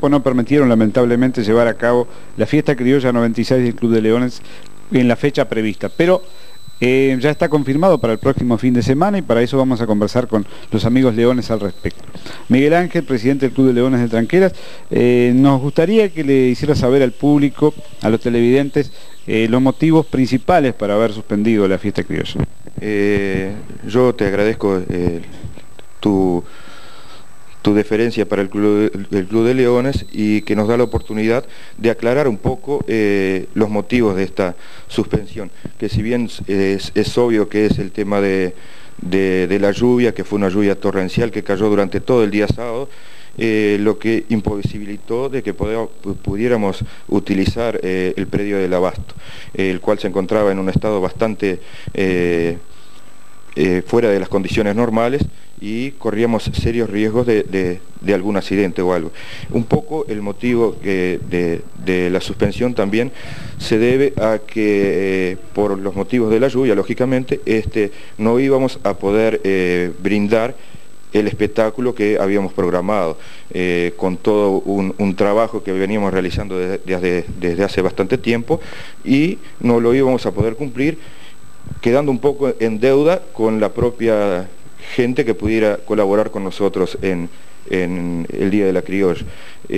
tiempo no permitieron lamentablemente llevar a cabo la fiesta criolla 96 del Club de Leones en la fecha prevista, pero ya está confirmado para el próximo fin de semana y para eso vamos a conversar con los amigos leones al respecto. Miguel Ángel, presidente del Club de Leones de Tranqueras, nos gustaría que le hiciera saber al público, a los televidentes, los motivos principales para haber suspendido la fiesta criolla. Yo te agradezco tu deferencia para el Club de Leones y que nos da la oportunidad de aclarar un poco los motivos de esta suspensión, que si bien es obvio que es el tema de la lluvia, que fue una lluvia torrencial que cayó durante todo el día sábado, lo que imposibilitó de que pudiéramos utilizar el predio del Abasto, el cual se encontraba en un estado bastante fuera de las condiciones normales y corríamos serios riesgos de algún accidente o algo. Un poco el motivo de la suspensión también se debe a que por los motivos de la lluvia, lógicamente, no íbamos a poder brindar el espectáculo que habíamos programado, con todo un trabajo que veníamos realizando desde hace bastante tiempo y no lo íbamos a poder cumplir, quedando un poco en deuda con la propia gente que pudiera colaborar con nosotros en el Día de la Criolla.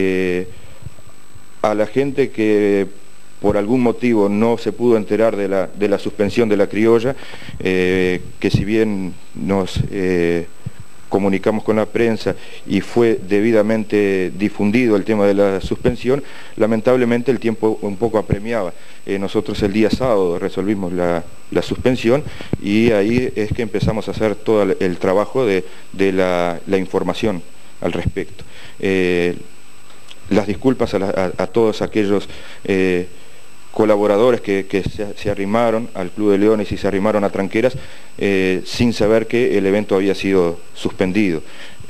A la gente que por algún motivo no se pudo enterar de la suspensión de la criolla, que si bien nos comunicamos con la prensa y fue debidamente difundido el tema de la suspensión, lamentablemente el tiempo un poco apremiaba. Nosotros el día sábado resolvimos la suspensión y ahí es que empezamos a hacer todo el trabajo de la información al respecto. Las disculpas a todos aquellos colaboradores que se arrimaron al Club de Leones y se arrimaron a Tranqueras sin saber que el evento había sido suspendido.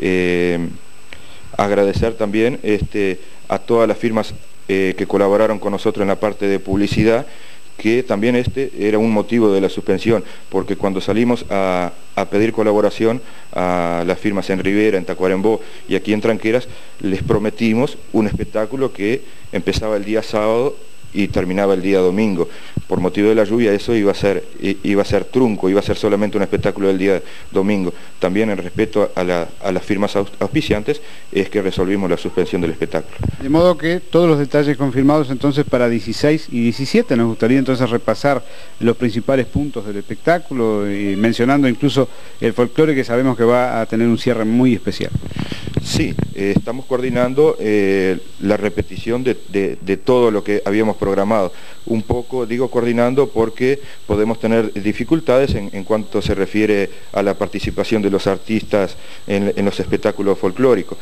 Agradecer también a todas las firmas que colaboraron con nosotros en la parte de publicidad, que también era un motivo de la suspensión, porque cuando salimos a pedir colaboración a las firmas en Rivera, en Tacuarembó y aquí en Tranqueras, les prometimos un espectáculo que empezaba el día sábado y terminaba el día domingo. Por motivo de la lluvia eso iba a ser trunco, iba a ser solamente un espectáculo del día domingo. También en respeto a las firmas auspiciantes es que resolvimos la suspensión del espectáculo. De modo que todos los detalles confirmados entonces para 16 y 17, nos gustaría entonces repasar los principales puntos del espectáculo, mencionando incluso el folclore, que sabemos que va a tener un cierre muy especial. Sí, estamos coordinando la repetición de todo lo que habíamos programado. Un poco digo coordinando porque podemos tener dificultades en cuanto se refiere a la participación de los artistas en los espectáculos folclóricos.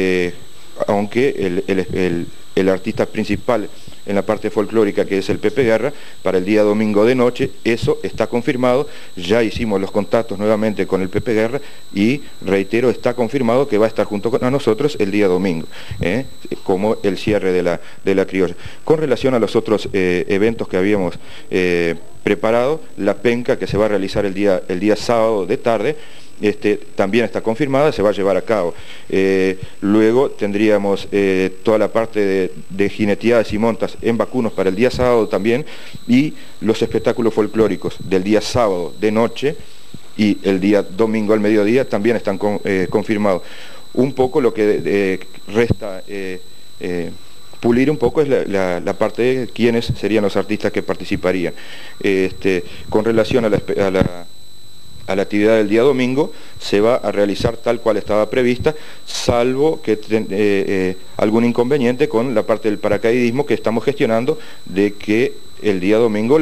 Aunque el artista principal en la parte folclórica, que es el Pepe Guerra, para el día domingo de noche, eso está confirmado. Ya hicimos los contactos nuevamente con el Pepe Guerra y, reitero, está confirmado que va a estar junto a nosotros el día domingo, como el cierre de la criolla. Con relación a los otros eventos que habíamos preparado, la penca que se va a realizar el día sábado de tarde, también está confirmada, se va a llevar a cabo. Luego tendríamos toda la parte de jineteadas y montas en vacunos para el día sábado también, y los espectáculos folclóricos del día sábado de noche y el día domingo al mediodía también están confirmados. Un poco lo que resta pulir un poco es la parte de quiénes serían los artistas que participarían. Con relación a la actividad del día domingo, se va a realizar tal cual estaba prevista, salvo que algún inconveniente con la parte del paracaidismo que estamos gestionando, de que el día domingo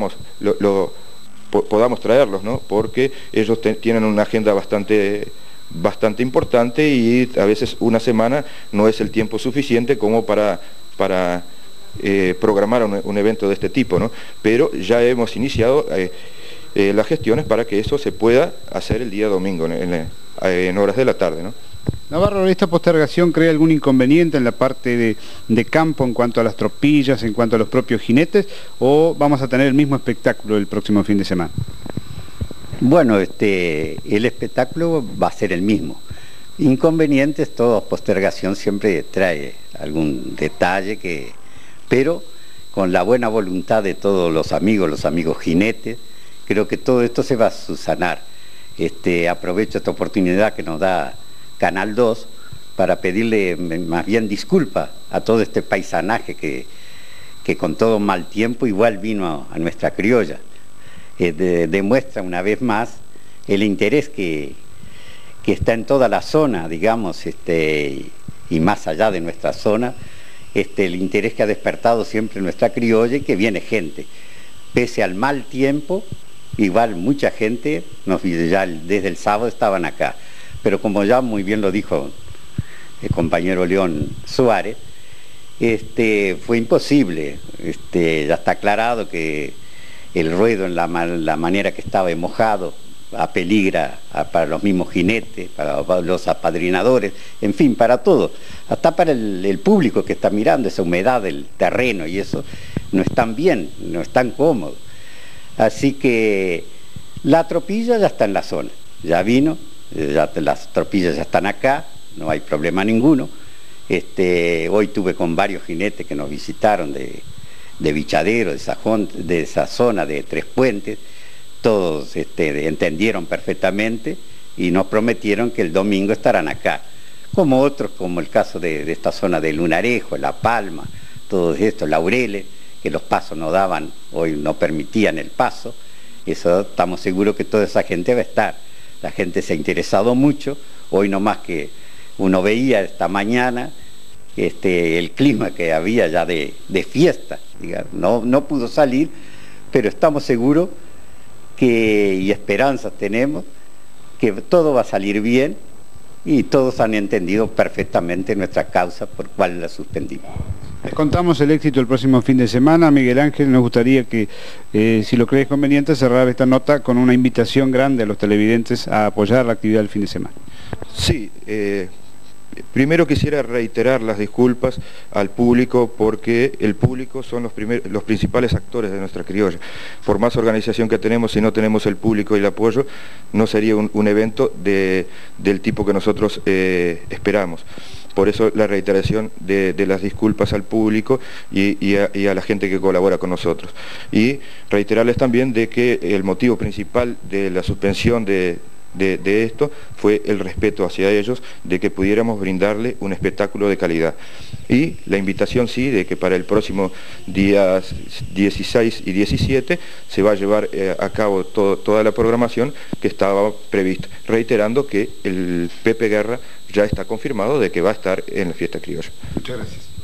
podamos traerlos, ¿no? Porque ellos tienen una agenda bastante importante y a veces una semana no es el tiempo suficiente como para programar un evento de este tipo, ¿no? Pero ya hemos iniciado las gestiones para que eso se pueda hacer el día domingo en horas de la tarde, ¿no? Navarro, ¿esta postergación crea algún inconveniente en la parte de campo en cuanto a las tropillas, en cuanto a los propios jinetes, o vamos a tener el mismo espectáculo el próximo fin de semana? Bueno, el espectáculo va a ser el mismo. Inconvenientes, toda postergación siempre trae algún detalle pero con la buena voluntad de todos los amigos jinetes, creo que todo esto se va a subsanar. Aprovecho esta oportunidad que nos da Canal 2 para pedirle más bien disculpas a todo este paisanaje que con todo mal tiempo igual vino a nuestra criolla. Demuestra una vez más el interés que está en toda la zona, digamos, y más allá de nuestra zona, el interés que ha despertado siempre nuestra criolla y que viene gente. Pese al mal tiempo, igual mucha gente, ya desde el sábado estaban acá. Pero como ya muy bien lo dijo el compañero León Suárez, fue imposible. Ya está aclarado que el ruedo en la manera que estaba mojado apeligra para los mismos jinetes, para los apadrinadores, en fin, para todo, hasta para el público que está mirando. Esa humedad del terreno y eso no es tan bien, no es tan cómodo. Así que la tropilla ya está en la zona, ya vino, las tropillas ya están acá, no hay problema ninguno. Hoy tuve con varios jinetes que nos visitaron de Bichadero, de esa zona de Tres Puentes. Todos entendieron perfectamente y nos prometieron que el domingo estarán acá, como otros, como el caso de esta zona de Lunarejo, La Palma, todos estos, Laureles, que los pasos no daban, hoy no permitían el paso. Eso estamos seguros que toda esa gente va a estar. La gente se ha interesado mucho, hoy nomás que uno veía esta mañana el clima que había ya de fiesta, digamos. No pudo salir, pero estamos seguros y esperanzas tenemos que todo va a salir bien y todos han entendido perfectamente nuestra causa por cual la suspendimos. Les contamos el éxito el próximo fin de semana. Miguel Ángel, nos gustaría que, si lo crees conveniente, cerrar esta nota con una invitación grande a los televidentes a apoyar la actividad del fin de semana. Sí, primero quisiera reiterar las disculpas al público, porque el público son los principales actores de nuestra criolla. Por más organización que tenemos, si no tenemos el público y el apoyo, no sería un evento del tipo que nosotros esperamos. Por eso la reiteración de las disculpas al público y a la gente que colabora con nosotros. Y reiterarles también de que el motivo principal de la suspensión de esto fue el respeto hacia ellos, de que pudiéramos brindarle un espectáculo de calidad. Y la invitación sí, de que para el próximo día 16 y 17 se va a llevar a cabo toda la programación que estaba prevista, reiterando que el Pepe Guerra ya está confirmado de que va a estar en la fiesta criolla. Muchas gracias.